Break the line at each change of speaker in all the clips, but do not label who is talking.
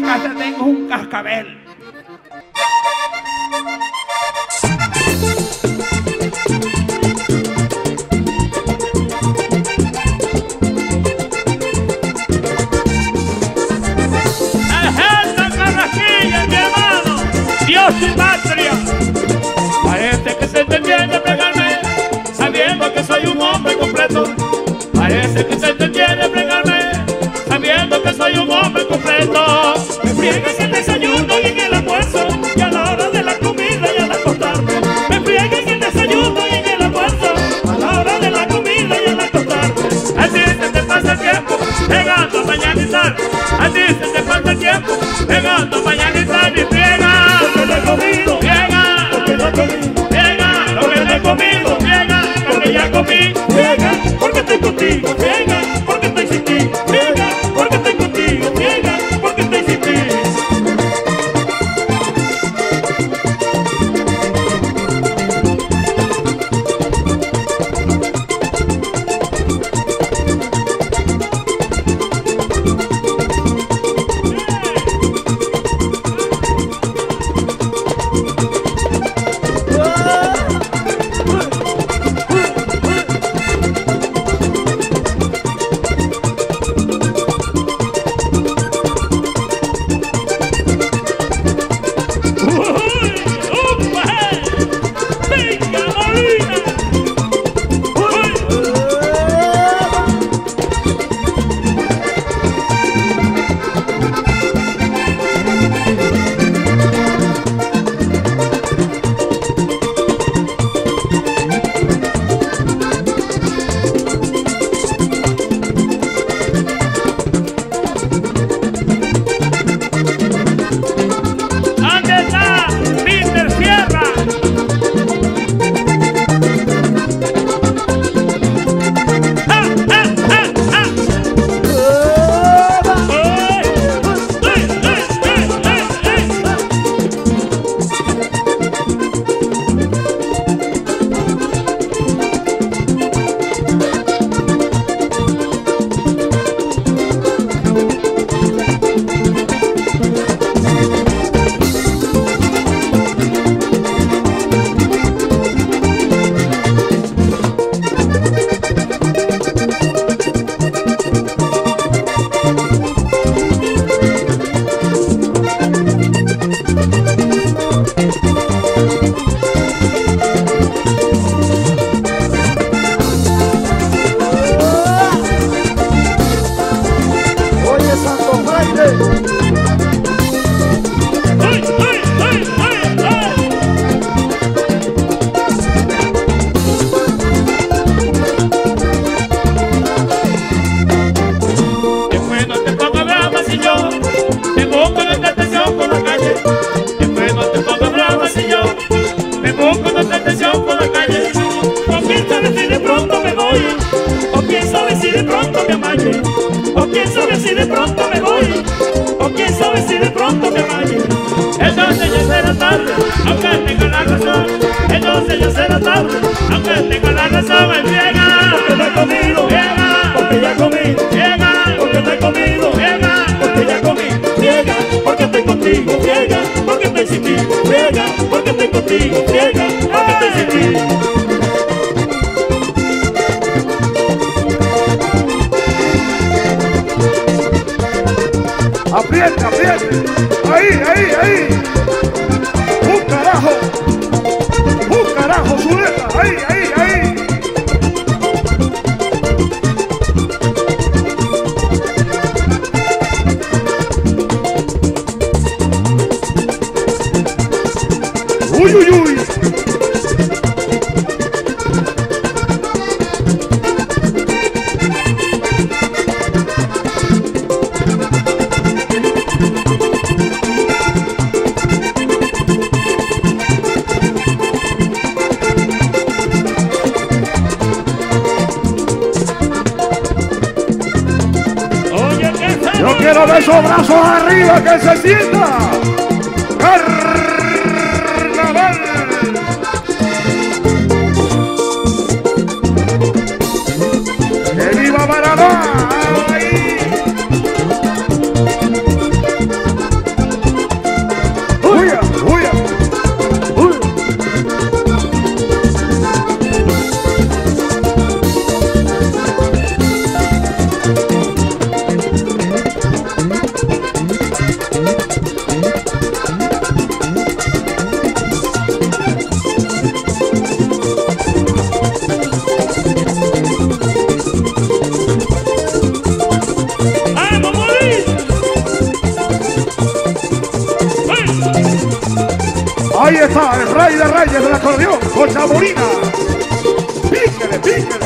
casa tengo un cascabel.
Dios y patria. Parece que se te entiende pegarme, sabiendo que soy un hombre completo. Parece que se te entiende pegarme, sabiendo que soy un hombre completo. Me friegas en el desayuno y en el almuerzo, y a la hora de la comida y al acostarme. Me friegas en el desayuno y en el almuerzo, a la hora de la comida y al acostarme. Así se te pasa el tiempo, pegando mañana y tarde. Así se te pasa el tiempo, pegando mañana y tarde y friega. Comido, llega, porque no he comido, llega, lo que no he comido, llega, porque ya comí, llega, porque estoy contigo, llega, porque estoy sin ti, llega, porque estoy contigo, llega, porque estoy sin ti. O quién sabe si de pronto me voy, o quién sabe si de pronto me vaya. Entonces ya será tarde, aunque tenga la razón. Entonces ya será tarde, aunque tenga la razón. Él llega, porque no he comido, llega, porque ya comí, llega, porque no he comido, llega, porque ya comí, llega, porque estoy contigo, llega, porque estoy sin ti, llega, porque estoy contigo, llega, porque estoy sin ti.
Apriete, apriete. Ahí, ahí, ahí. Un carajo, Zuleta. Ahí, ahí, ahí. Uy, uy, uy. Yo quiero ver esos brazos arriba que se sienta. Carnaval. ¡Que viva Maradona! está el rey de reyes del acordeón, Concha Molina. Píquele, píquele.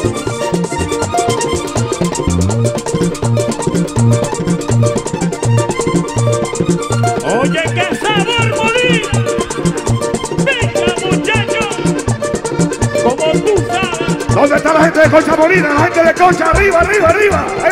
Oye, qué sabor, Molina. Venga, muchachos, como tú sabes.
¿Dónde está la gente de Concha Molina? La gente de Concha, arriba, arriba, arriba.